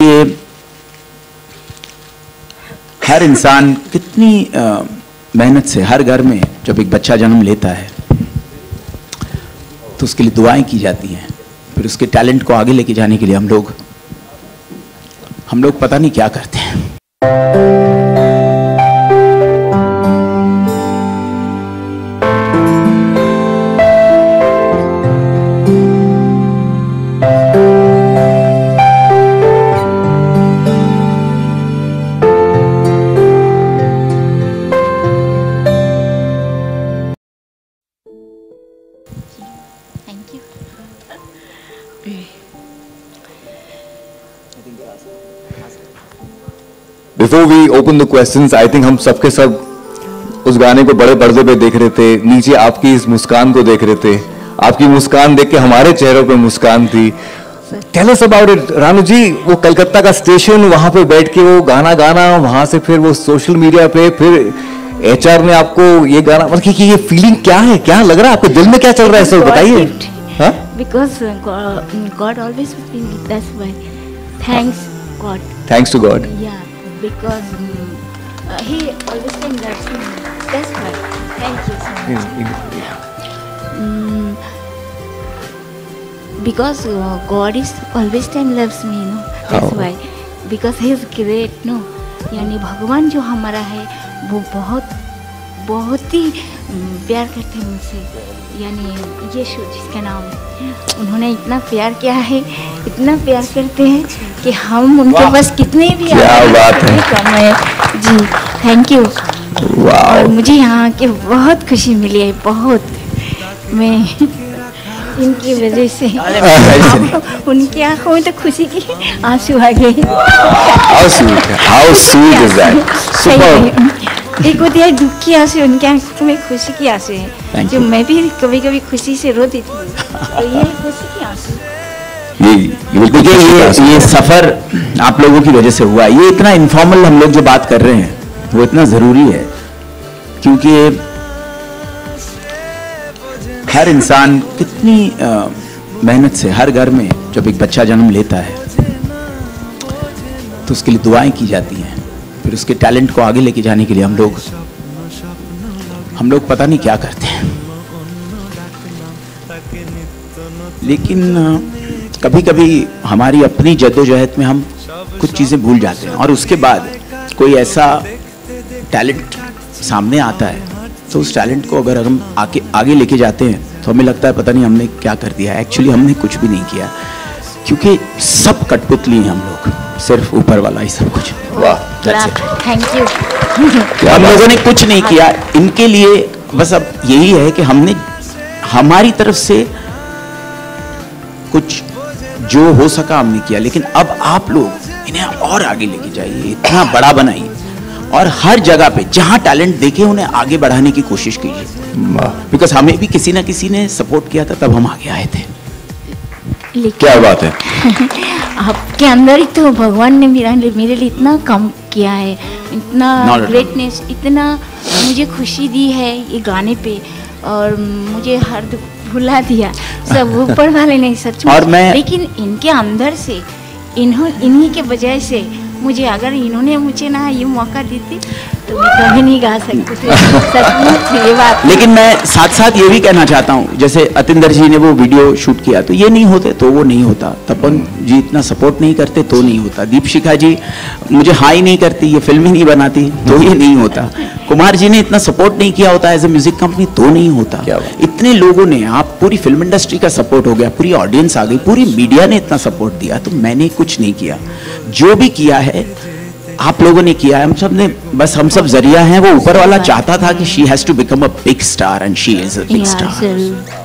क्योंकि हर इंसान कितनी मेहनत से हर घर में जब एक बच्चा जन्म लेता है तो उसके लिए दुआएं की जाती हैं, फिर उसके टैलेंट को आगे लेके जाने के लिए हम लोग पता नहीं क्या करते हैं। Before we open the questions, I think हम सबके सब उस गाने को बड़े पर्दे पे देख रहे थे, नीचे आपकी इस मुस्कान को देख रहे थे, आपकी मुस्कान देख के हमारे चेहरों पे मुस्कान थी। Tell us about it, Ranu जी। वो कलकत्ता का स्टेशन, वहां पे बैठ के वो गाना गाना, वहां से फिर वो सोशल मीडिया पे, फिर HR ने आपको ये गाना, मतलब कि ये फीलिंग क्या है, क्या लग रहा है आपके दिल में, क्या चल रहा है, सब बताइए। हाँ? Because God always with me, that's why. Thanks God. Thanks to God. Yeah. Because he always can loves me. That's why. Thank you so much. Because God is always time loves me, no. That's why. Because he is great, no. यानी भगवान जो हमारा है वो बहुत ही प्यार करते हैं मुझसे। यानी यीशु जिसका नाम है, उन्होंने इतना प्यार किया है, इतना प्यार करते हैं कि हम उनके पास कितने भी कम है जी। Thank you. और मुझे यहाँ के बहुत खुशी मिली है, बहुत। मैं इनकी वजह से उनकी आंखों में तो खुशी की आंसू आ गए। How sweet is that? Super. एक होती है दुख की आंसू, उनके आंखों में खुशी की आंसू है, जो मैं भी कभी कभी खुशी से रो देती हूँ, तो ये खुशी की आंसू। ये सफर आप लोगों की वजह से हुआ। ये इतना इनफॉर्मल हम लोग जो बात कर रहे हैं वो इतना जरूरी है, क्योंकि हर इंसान कितनी मेहनत से हर घर में जब एक बच्चा जन्म लेता है तो उसके लिए दुआएं की जाती हैं, फिर उसके टैलेंट को आगे लेके जाने के लिए हम लोग पता नहीं क्या करते हैं। लेकिन कभी कभी हमारी अपनी जद्दोजहद में हम कुछ चीज़ें भूल जाते हैं, और उसके बाद कोई ऐसा टैलेंट सामने आता है तो उस टैलेंट को अगर हम आगे लेके जाते हैं तो हमें लगता है पता नहीं हमने क्या कर दिया है। एक्चुअली हमने कुछ भी नहीं किया, क्योंकि सब कठपुतली हैं हम लोग, सिर्फ ऊपर वाला ही सब कुछ। Thank you. हम लोगों ने कुछ नहीं किया इनके लिए, बस अब यही है कि हमने हमारी तरफ से कुछ जो हो सका हमने किया, लेकिन अब आप लोग इन्हें और आगे लेके जाइए, इतना बड़ा बनाइए, और हर जगह पे जहां टैलेंट देखे उन्हें आगे बढ़ाने की कोशिश कीजिए। बिकॉज हमें भी किसी ना किसी ने सपोर्ट किया था, तब हम आगे आए थे। क्या बात है। आपके अंदर ही तो भगवान ने मेरे लिए इतना काम किया है, इतना ग्रेटनेस, इतना मुझे खुशी दी है ये गाने पे, और मुझे हर दुख भुला दिया। सब ऊपर वाले नहीं, सच में। लेकिन इनके अंदर से इन्हीं के वजह से मुझे, अगर इन्होंने मुझे ना ये मौका देती तो मैं कभी नहीं गा सकती थी, सचमुच ये बात। लेकिन मैं साथ साथ ये भी कहना चाहता हूँ, जैसे अतिंदर जी ने वो वीडियो शूट किया, तो ये नहीं होते तो वो नहीं होता, तपन जी इतना सपोर्ट नहीं करते तो नहीं होता, दीपशिखा जी मुझे हाई नहीं करती, ये फिल्म ही नहीं बनाती तो ये नहीं होता, कुमार जी ने इतना सपोर्ट नहीं किया होता एज ए म्यूजिक कंपनी तो नहीं होता। इतने लोगों ने, आप पूरी फिल्म इंडस्ट्री का सपोर्ट हो गया, पूरी ऑडियंस आ गई, पूरी मीडिया ने इतना सपोर्ट दिया, तो मैंने कुछ नहीं किया। जो भी किया है आप लोगों ने किया है, हम सब ने, बस हम सब जरिया हैं। वो ऊपर वाला चाहता था कि she has to become a big star and she is a big star.